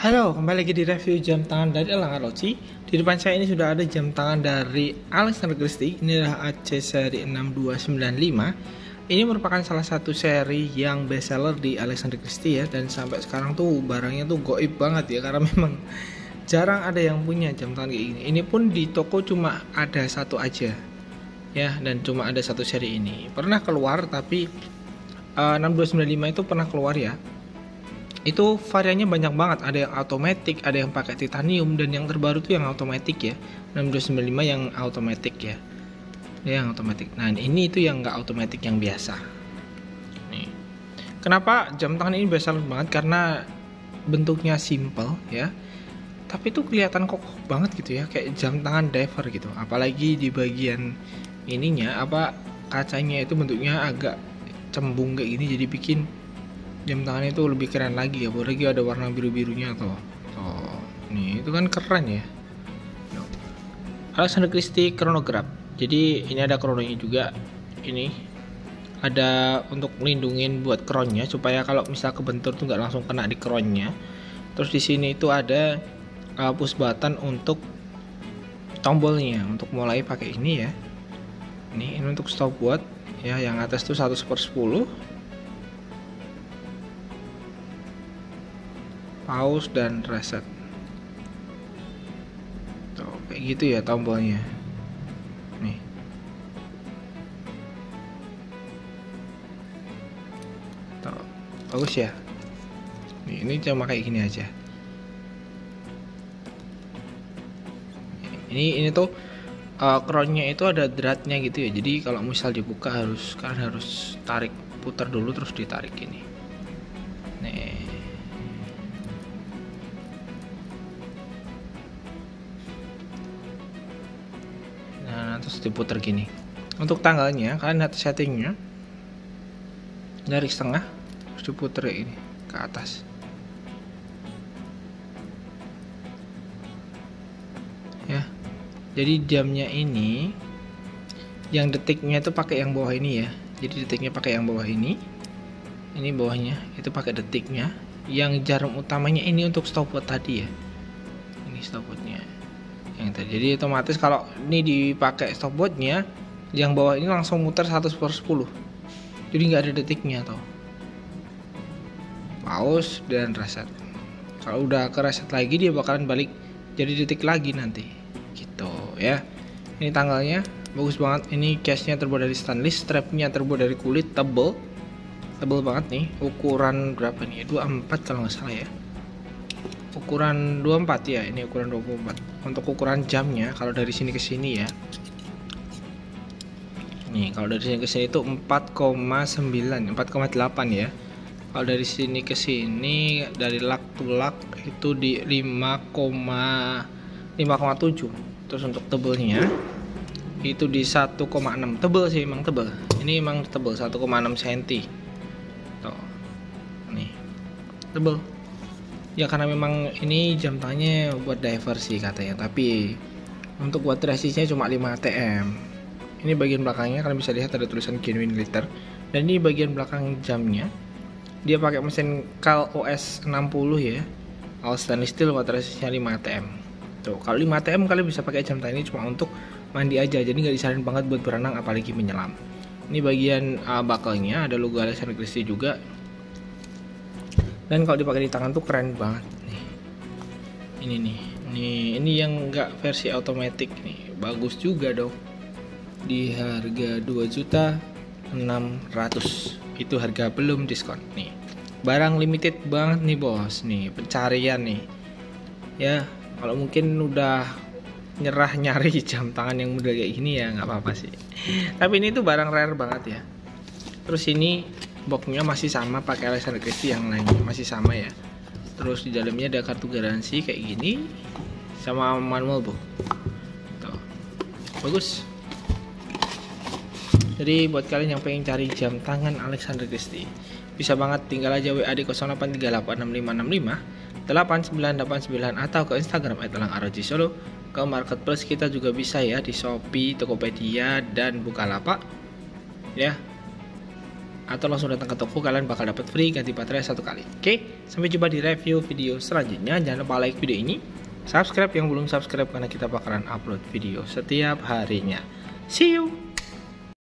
Halo, kembali lagi di review jam tangan dari Elang Arloji. Di depan saya ini sudah ada jam tangan dari Alexander Christie. Ini adalah AC seri 6295. Ini merupakan salah satu seri yang best seller di Alexander Christie ya. Dan sampai sekarang tuh barangnya tuh goib banget ya, karena memang jarang ada yang punya jam tangan kayak gini. Ini pun di toko cuma ada satu aja ya, dan cuma ada satu seri ini. Pernah keluar, tapi 6295 itu pernah keluar ya. Itu variannya banyak banget, ada yang automatic, ada yang pakai titanium, dan yang terbaru tuh yang automatic ya, 6295 yang automatic ya, yang automatic. Nah ini itu yang nggak automatic, yang biasa nih. Kenapa jam tangan ini bestseller banget? Karena bentuknya simple ya, tapi itu kelihatan kokoh banget gitu ya, kayak jam tangan diver gitu. Apalagi di bagian ininya, kacanya itu bentuknya agak cembung kayak gini, jadi bikin jam tangan itu lebih keren lagi ya. Apalagi ada warna biru-birunya tuh. Nih itu kan keren ya. Alexander Christie chronograph. Jadi ini ada krononya juga. Ini ada untuk melindungin buat crownnya, supaya kalau misal kebentur tuh nggak langsung kena di crownnya. Terus di sini itu ada push button untuk tombolnya, untuk mulai pakai ini ya. Ini untuk stopwatch ya, yang atas tuh 1/10. Pause dan reset. Tuh, kayak gitu ya tombolnya. Nih. Tuh, bagus ya. Nih, ini cuma kayak gini aja. Ini tuh crownnya itu ada dratnya gitu ya. Jadi kalau misal dibuka harus tarik, putar dulu terus ditarik ini. Nih. Terus diputar gini. Untuk tanggalnya kalian lihat settingnya, dari setengah terus diputar kayak gini ke atas ya. Jadi jamnya ini yang detiknya itu pakai yang bawah ini ya. Jadi detiknya pakai yang bawah ini bawahnya itu pakai detiknya. Yang jarum utamanya ini untuk stopwatch tadi ya, ini stopwatchnya yang tadi. Jadi otomatis kalau ini dipakai stopwatchnya, yang bawah ini langsung muter 1/10. Jadi nggak ada detiknya tuh. Pause dan reset. Kalau udah ke reset lagi, dia bakalan balik jadi detik lagi nanti gitu ya. Ini tanggalnya bagus banget. Ini case-nya terbuat dari stainless, strapnya terbuat dari kulit tebel banget nih. Ukuran berapa nih? 24 kalau nggak salah ya. Ukuran 24 ya, ini ukuran 24. Untuk ukuran jamnya kalau dari sini ke sini ya. Nih, kalau dari sini ke sini itu 4,9, 4,8 ya. Kalau dari sini ke sini, dari lug to lug itu di 5,7. Terus untuk tebelnya itu di 1,6. Tebel sih, emang tebel. Ini emang tebel, 1,6 cm. Tuh. Nih. Tebel. Ya karena memang ini jam tangannya buat diver sih katanya, tapi untuk buat resistnya cuma 5 atm. Ini bagian belakangnya kalian bisa lihat ada tulisan genuine glitter, dan ini bagian belakang jamnya dia pakai mesin Cal OS 60 ya, all stainless steel, buat resistnya 5 atm. Tuh, kalau 5 atm kalian bisa pakai jam tangan ini cuma untuk mandi aja, jadi nggak disarankan banget buat berenang apalagi menyelam. Ini bagian buckle-nya ada logo Alexander Christie juga. Dan kalau dipakai di tangan tuh keren banget nih. Ini nih, ini yang enggak versi automatic nih. Bagus juga dong. Di harga 2.600.000. Itu harga belum diskon nih. Barang limited banget nih, bos. Nih, pencarian nih. Ya, kalau mungkin udah nyerah nyari jam tangan yang model kayak gini ya nggak apa-apa sih. Tapi ini tuh barang rare banget ya. Terus ini boxnya masih sama, pakai Alexander Christie yang lainnya masih sama ya. Terus di dalamnya ada kartu garansi kayak gini sama manual book. Tuh. Bagus. Jadi buat kalian yang pengen cari jam tangan Alexander Christie, bisa banget tinggal aja WA di 083865658989 atau ke Instagram @elangarojisolo. Ke marketplace kita juga bisa ya, di Shopee, Tokopedia, dan Bukalapak ya. atau langsung datang ke toko, kalian bakal dapat free ganti baterai 1 kali. Oke, sampai jumpa di review video selanjutnya. Jangan lupa like video ini, subscribe yang belum subscribe karena kita bakalan upload video setiap harinya. See you.